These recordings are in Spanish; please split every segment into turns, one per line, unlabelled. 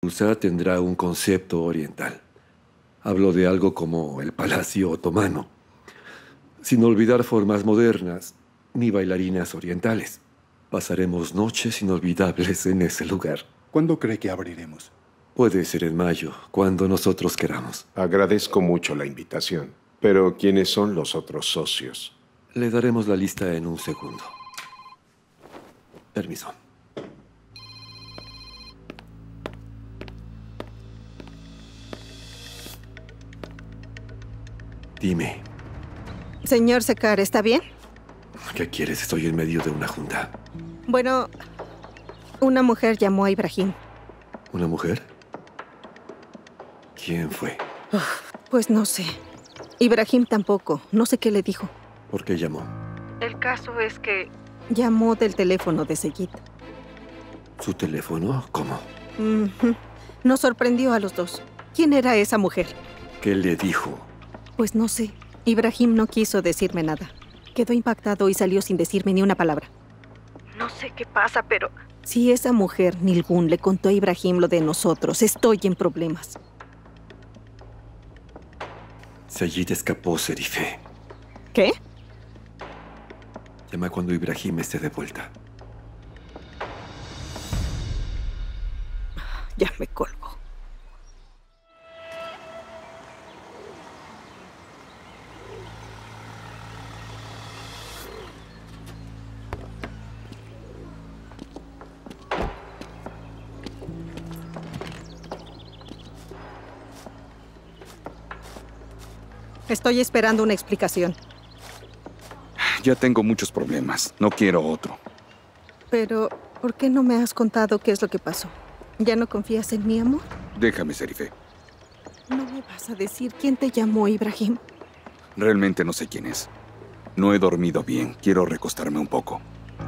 Tulsa tendrá un concepto oriental. Hablo de algo como el Palacio Otomano, sin olvidar formas modernas ni bailarinas orientales. Pasaremos noches inolvidables en ese lugar.
¿Cuándo cree que abriremos?
Puede ser en mayo, cuando nosotros queramos.
Agradezco mucho la invitación, pero ¿quiénes son los otros socios?
Le daremos la lista en un segundo. Permiso. Dime,
Señor Sekar, ¿está bien?
¿qué quieres? Estoy en medio de una junta.
Bueno, una mujer llamó a Ibrahim.
¿Una mujer? ¿Quién fue?
Pues no sé. Ibrahim tampoco. No sé qué le dijo.
¿Por qué llamó?
El caso es que llamó del teléfono de Seyit.
¿Su teléfono? ¿Cómo?
Nos sorprendió a los dos. ¿Quién era esa mujer?
¿Qué le dijo?
Pues no sé. Ibrahim no quiso decirme nada. Quedó impactado y salió sin decirme ni una palabra. No sé qué pasa, pero... Si esa mujer, Nilgun, le contó a Ibrahim lo de nosotros, estoy en problemas.
Seyit escapó, Serife.
¿Qué?
Llama cuando Ibrahim esté de vuelta.
Ya me colgo. Estoy esperando una explicación.
Ya tengo muchos problemas. No quiero otro.
Pero, ¿por qué no me has contado qué es lo que pasó? ¿Ya no confías en mi amor?
Déjame, Serife.
¿No me vas a decir quién te llamó, Ibrahim?
Realmente no sé quién es. No he dormido bien. Quiero recostarme un poco.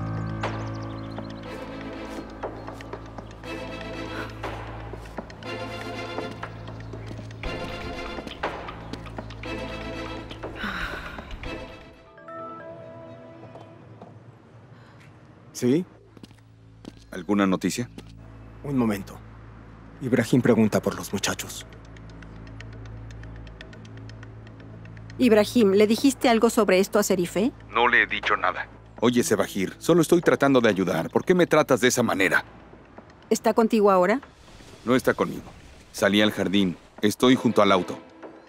¿Sí?
¿Alguna noticia?
Un momento. Ibrahim pregunta por los muchachos.
Ibrahim, ¿le dijiste algo sobre esto a Serife?
No le he dicho nada. Oye, Sebahir, solo estoy tratando de ayudar. ¿Por qué me tratas de esa manera?
¿Está contigo ahora?
No está conmigo. Salí al jardín. Estoy junto al auto.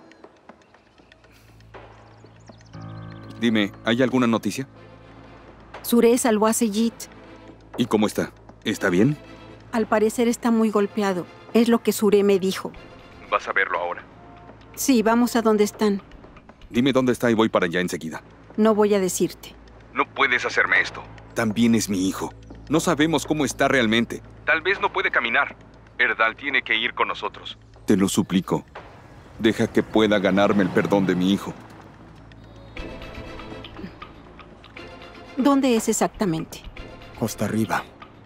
Dime, ¿hay alguna noticia?
Suré salvó a Seyit.
¿Y cómo está? ¿Está bien?
Al parecer está muy golpeado. Es lo que Suré me dijo.
¿Vas a verlo ahora?
Sí, vamos a donde están.
Dime dónde está y voy para allá enseguida.
No voy a decirte.
No puedes hacerme esto. También es mi hijo. No sabemos cómo está realmente. Tal vez no puede caminar. Erdal tiene que ir con nosotros. Te lo suplico. Deja que pueda ganarme el perdón de mi hijo.
¿Dónde es exactamente?
Costa Arriba.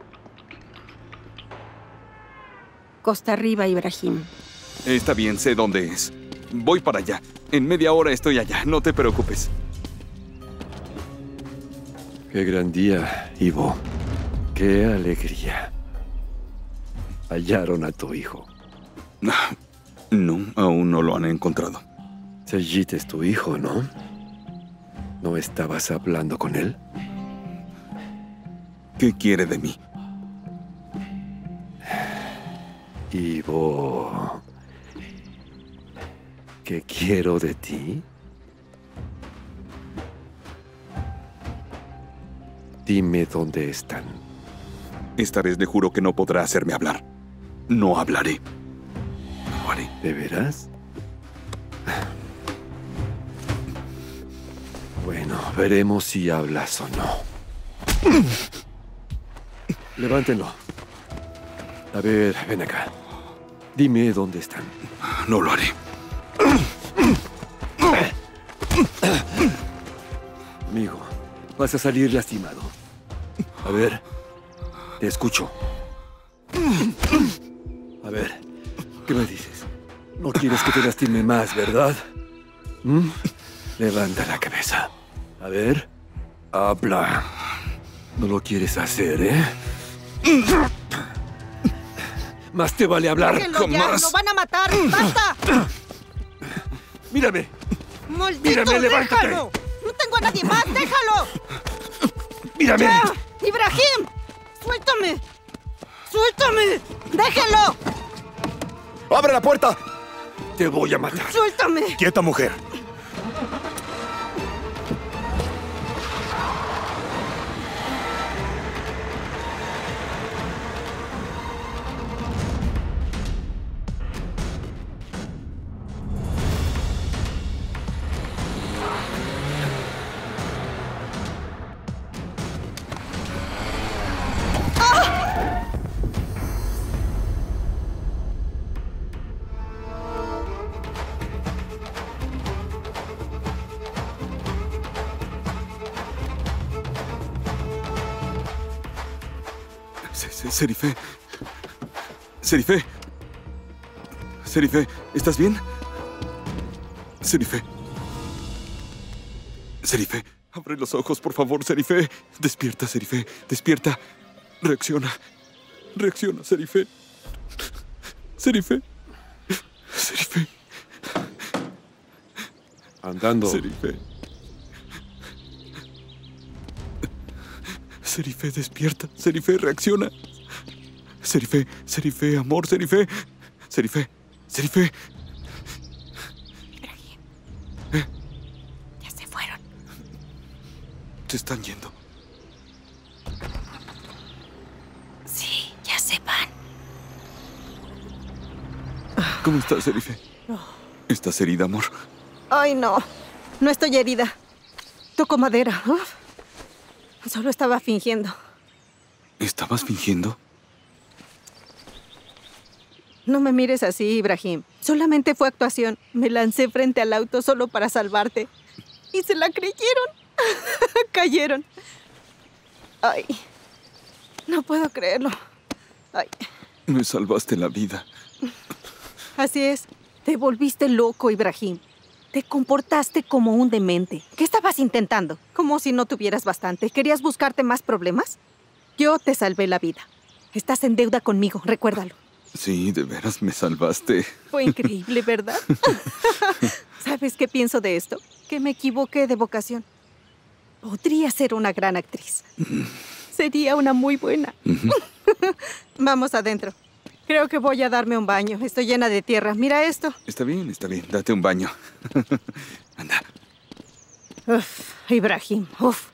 Costa Arriba, Ibrahim.
Está bien, sé dónde es. Voy para allá. En media hora estoy allá. No te preocupes.
Qué gran día, Ivo. Qué alegría. Hallaron a tu hijo.
No, aún no lo han encontrado.
Seyit es tu hijo, ¿no? ¿No estabas hablando con él?
¿Qué quiere de mí?
Ivo, ¿qué quiero de ti? Dime dónde están.
Esta vez le juro que no podrá hacerme hablar. No hablaré. No haré.
¿De veras? Bueno, veremos si hablas o no. Levántenlo. A ver, ven acá. Dime dónde están.
No lo haré.
Amigo, vas a salir lastimado. A ver, te escucho. A ver, ¿qué me dices? No quieres que te lastime más, ¿verdad? Levanta la cabeza. A ver, habla. No lo quieres hacer, ¿eh? Más te vale hablar.
¡Déjenlo ya!
Jamás.
¡Lo van a matar! ¡Basta!
Mírame.
¡Maldito,
Mírame, levántate.
déjalo! ¡No tengo a nadie más! ¡Déjalo!
Mírame.
¡Ya! ¡Ibrahim! ¡Suéltame! ¡Suéltame! ¡Déjenlo!
¡Abre la puerta!
Te voy a matar.
¡Suéltame!
¡Quieta, mujer!
Serife. Serife. Serife, ¿estás bien? Serife. Serife, abre los ojos, por favor, Serife. Despierta, Serife. Despierta. Reacciona. Reacciona, Serife. Serife. Serife.
Andando.
Serife. Serife, despierta. Serife, reacciona. Serife, Serife, amor, Serife. Serife, Serife.
Ibrahim. Ya se fueron.
Se están yendo.
Sí, ya se van.
¿Cómo estás, Serife? ¿Estás herida, amor?
¡Ay, no! No estoy herida. Toco madera. Uf. Solo estaba fingiendo.
¿Estabas fingiendo?
No me mires así, Ibrahim. Solamente fue actuación. Me lancé frente al auto solo para salvarte. Y se la creyeron. Cayeron. Ay. No puedo creerlo. Ay.
Me salvaste la vida.
Así es. Te volviste loco, Ibrahim. Te comportaste como un demente. ¿Qué estabas intentando? Como si no tuvieras bastante. ¿Querías buscarte más problemas? Yo te salvé la vida. Estás en deuda conmigo, recuérdalo.
Sí, de veras me salvaste.
Fue increíble, ¿verdad? ¿Sabes qué pienso de esto? Que me equivoqué de vocación. Podría ser una gran actriz. Sería una muy buena. Vamos adentro. Creo que voy a darme un baño. Estoy llena de tierra. Mira esto.
Está bien, date un baño. Anda.
Uf, Ibrahim, uf.